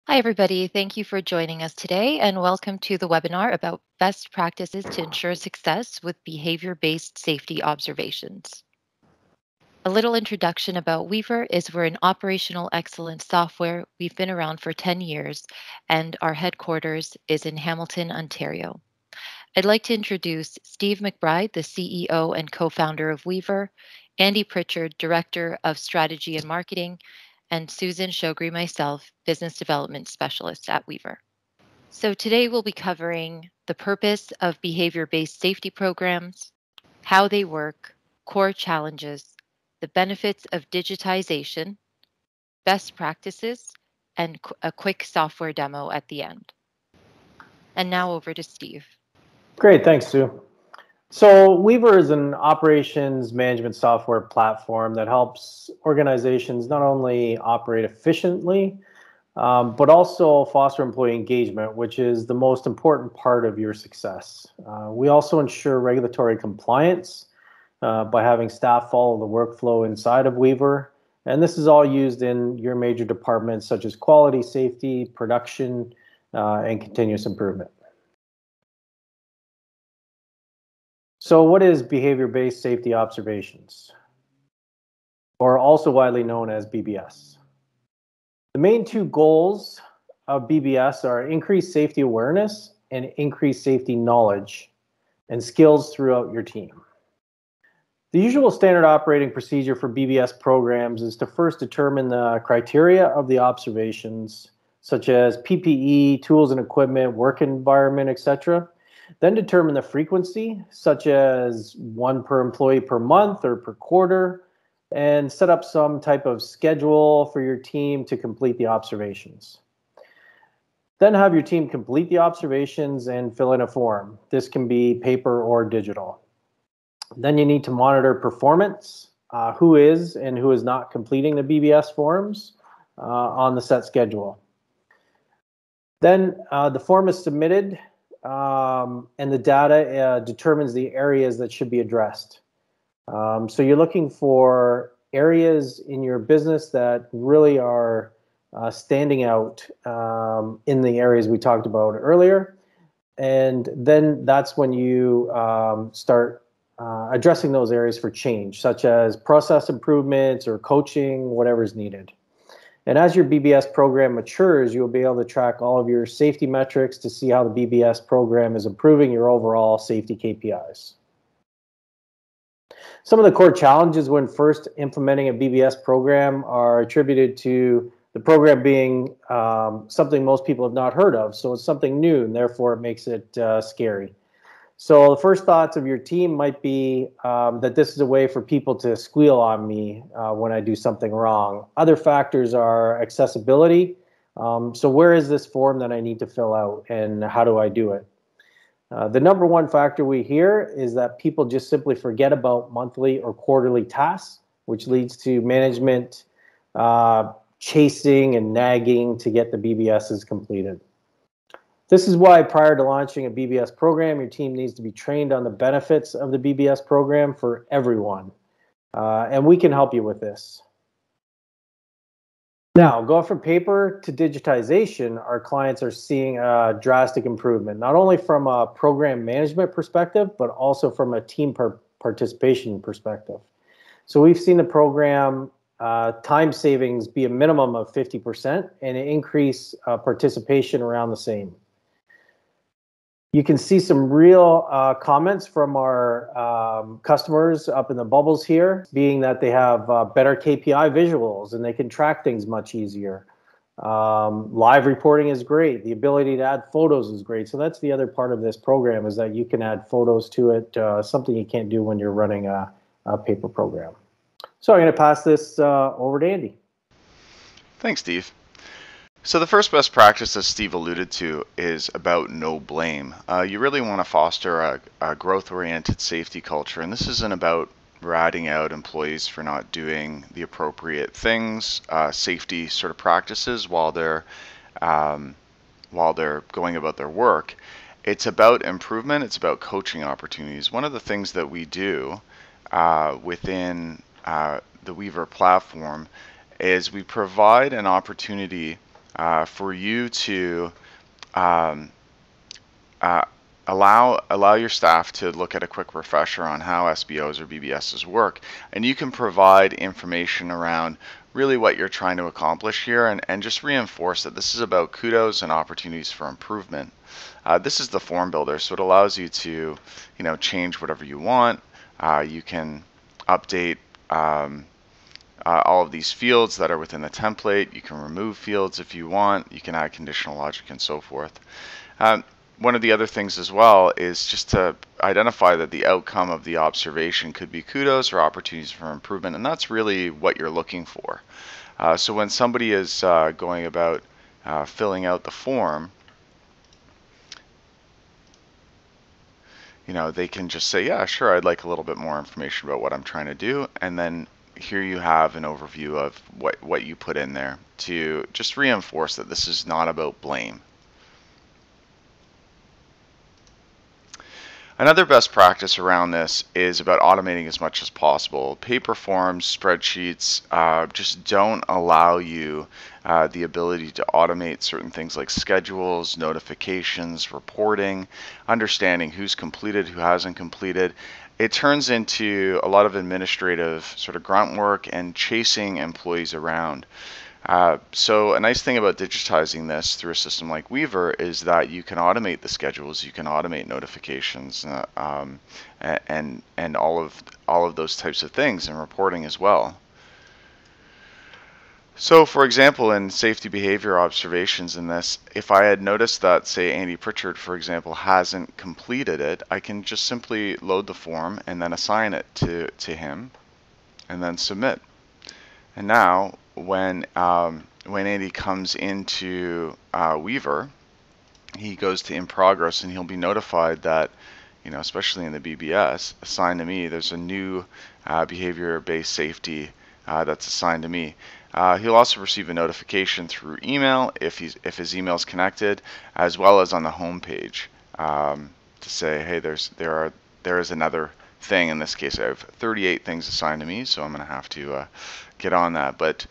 Hi, everybody. Thank you for joining us today, and welcome to the webinar about best practices to ensure success with behavior-based safety observations. A little introduction about Weever is we're an operational excellence software. We've been around for 10 years, and our headquarters is in Hamilton, Ontario. I'd like to introduce Steve McBride, the CEO and co-founder of Weever, Andy Pritchard, Director of Strategy and Marketing, and Susan Shogri, myself, Business Development Specialist at Weever. So today we'll be covering the purpose of behavior-based safety programs, how they work, core challenges, the benefits of digitization, best practices, and a quick software demo at the end. And now over to Steve. Great, thanks, Sue. So Weever is an operations management software platform that helps organizations not only operate efficiently, but also foster employee engagement, which is the most important part of your success. We also ensure regulatory compliance by having staff follow the workflow inside of Weever. And this is all used in your major departments such as quality, safety, production, and continuous improvement. So what is behavior-based safety observations, or also widely known as BBS? The main two goals of BBS are increased safety awareness and increased safety knowledge and skills throughout your team. The usual standard operating procedure for BBS programs is to first determine the criteria of the observations, such as PPE, tools and equipment, work environment, etc. Then determine the frequency, such as one per employee per month or per quarter, and set up some type of schedule for your team to complete the observations. Then have your team complete the observations and fill in a form. This can be paper or digital. Then you need to monitor performance, who is and who is not completing the BBS forms on the set schedule. Then the form is submitted and the data determines the areas that should be addressed. So you're looking for areas in your business that really are standing out in the areas we talked about earlier. And then that's when you start addressing those areas for change, such as process improvements or coaching, whatever is needed. And as your BBS program matures, you'll be able to track all of your safety metrics to see how the BBS program is improving your overall safety KPIs. Some of the core challenges when first implementing a BBS program are attributed to the program being something most people have not heard of. So it's something new, and therefore it makes it scary. So the first thoughts of your team might be that this is a way for people to squeal on me when I do something wrong. Other factors are accessibility. So where is this form that I need to fill out, and how do I do it? The number one factor we hear is that people just simply forget about monthly or quarterly tasks, which leads to management chasing and nagging to get the BBSs completed. This is why prior to launching a BBS program, your team needs to be trained on the benefits of the BBS program for everyone. And we can help you with this. Now, going from paper to digitization, our clients are seeing a drastic improvement, not only from a program management perspective, but also from a team participation perspective. So we've seen the program time savings be a minimum of 50% and an increase participation around the same. You can see some real comments from our customers up in the bubbles here, being that they have better KPI visuals and they can track things much easier. Live reporting is great. The ability to add photos is great. So that's the other part of this program, is that you can add photos to it, something you can't do when you're running a paper program. So I'm going to pass this over to Andy. Thanks, Steve. So the first best practice, as Steve alluded to, is about no blame. You really want to foster a growth-oriented safety culture, and this isn't about ratting out employees for not doing the appropriate things, safety sort of practices while they're going about their work. It's about improvement. It's about coaching opportunities. One of the things that we do within the Weever platform is we provide an opportunity for you to um, allow your staff to look at a quick refresher on how SBOs or BBSs work, and you can provide information around really what you're trying to accomplish here, and just reinforce that this is about kudos and opportunities for improvement. This is the form builder, so it allows you to, change whatever you want. You can update all of these fields that are within the template. You can remove fields if you want. You can add conditional logic and so forth. One of the other things as well is just to identify that the outcome of the observation could be kudos or opportunities for improvement, and that's really what you're looking for. So when somebody is going about filling out the form, they can just say, yeah, sure, I'd like a little bit more information about what I'm trying to do, and then here you have an overview of what you put in there to just reinforce that this is not about blame. Another best practice around this is about automating as much as possible. Paper forms, spreadsheets just don't allow you the ability to automate certain things like schedules, notifications, reporting, understanding who's completed, who hasn't completed. It turns into a lot of administrative sort of grunt work and chasing employees around. So a nice thing about digitizing this through a system like Weever is that you can automate the schedules, you can automate notifications, and all of those types of things, and reporting as well. So for example, in safety behavior observations in this, if I had noticed that, say, Andy Pritchard, for example, hasn't completed it, I can just simply load the form and then assign it to him and then submit. And now when Andy comes into Weever, he goes to in progress, and he'll be notified that, especially in the BBS assigned to me, there's a new behavior-based safety that's assigned to me. He'll also receive a notification through email if his email is connected, as well as on the home page to say, hey, there is another thing. In this case, I have 38 things assigned to me, so I'm going to have to get on that. But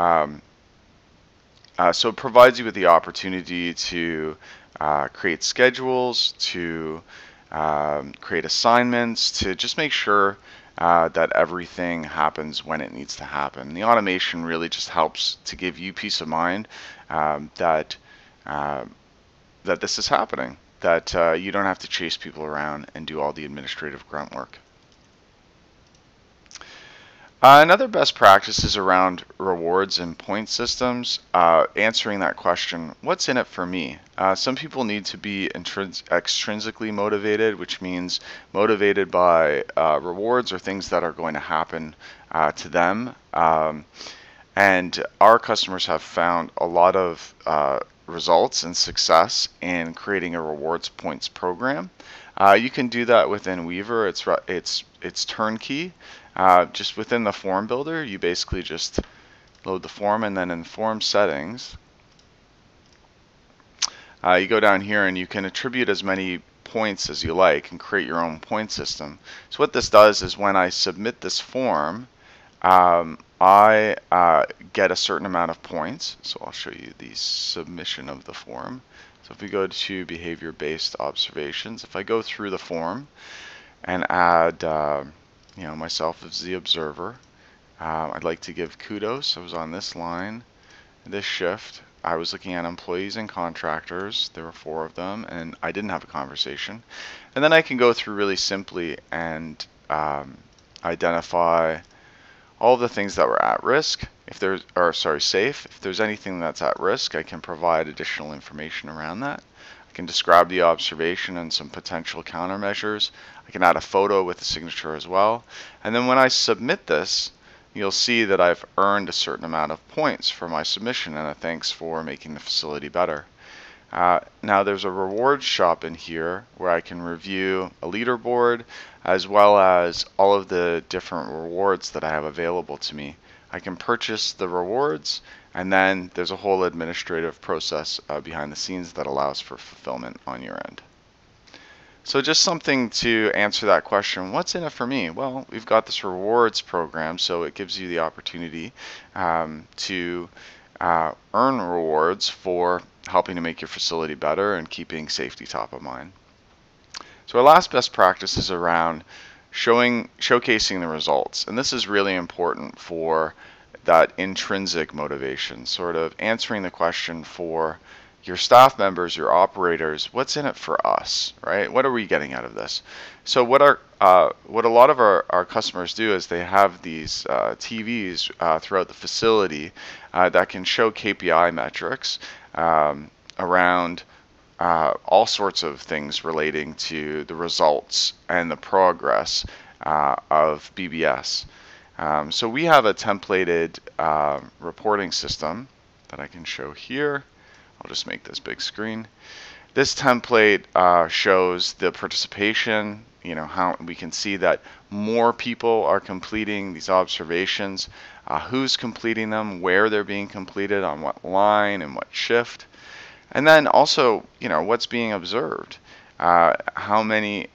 so it provides you with the opportunity to create schedules, to create assignments, to just make sure that everything happens when it needs to happen. The automation really just helps to give you peace of mind that this is happening, that you don't have to chase people around and do all the administrative grunt work. Another best practice is around rewards and point systems, answering that question, what's in it for me? Some people need to be extrinsically motivated, which means motivated by rewards or things that are going to happen to them. And our customers have found a lot of results and success in creating a rewards points program. You can do that within Weever. It's turnkey. Just within the form builder, you basically just load the form, and then in form settings, you go down here and you can attribute as many points as you like and create your own point system. So what this does is when I submit this form, I get a certain amount of points. So I'll show you the submission of the form. So if we go to Behavior Based Observations, if I go through the form and add myself as the observer, I'd like to give kudos. I was on this line, this shift. I was looking at employees and contractors. There were 4 of them, and I didn't have a conversation. And then I can go through really simply and identify all of the things that were at risk. Safe. If there's anything that's at risk, I can provide additional information around that. I can describe the observation and some potential countermeasures. I can add a photo with the signature as well. And then when I submit this, you'll see that I've earned a certain amount of points for my submission and a thanks for making the facility better. Now there's a rewards shop in here where I can review a leaderboard as well as all of the different rewards that I have available to me. I can purchase the rewards, and then there's a whole administrative process behind the scenes that allows for fulfillment on your end. So just something to answer that question, what's in it for me? Well, we've got this rewards program, so it gives you the opportunity to earn rewards for helping to make your facility better and keeping safety top of mind. So our last best practice is around showcasing the results, and this is really important for that intrinsic motivation, sort of answering the question for your staff members, your operators, what's in it for us, right? What are we getting out of this? So what a lot of our customers do is they have these TVs throughout the facility that can show KPI metrics around all sorts of things relating to the results and the progress of BBS. So we have a templated reporting system that I can show here. I'll just make this big screen. This template shows the participation, how we can see that more people are completing these observations, who's completing them, where they're being completed, on what line and what shift. And then also, what's being observed, how many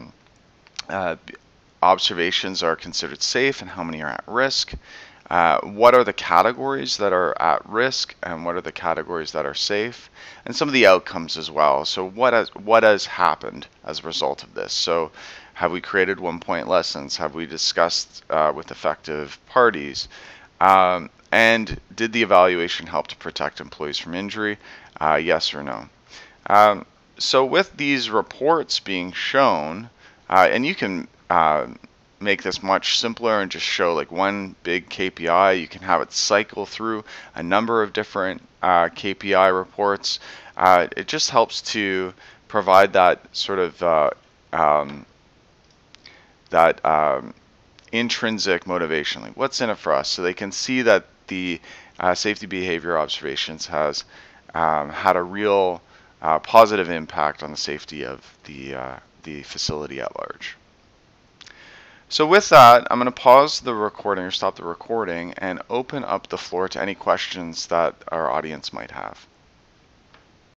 observations are considered safe and how many are at risk, what are the categories that are at risk and what are the categories that are safe, and some of the outcomes as well. So what has happened as a result of this? So have we created 1-point lessons? Have we discussed with affected parties? And did the evaluation help to protect employees from injury? Yes or no? So with these reports being shown, and you can make this much simpler and just show like one big KPI. You can have it cycle through a number of different KPI reports. It just helps to provide that sort of intrinsic motivation, like what's in it for us, so they can see that the safety behavior observations has had a real positive impact on the safety of the facility at large. So with that, I'm going to pause the recording or stop the recording and open up the floor to any questions that our audience might have.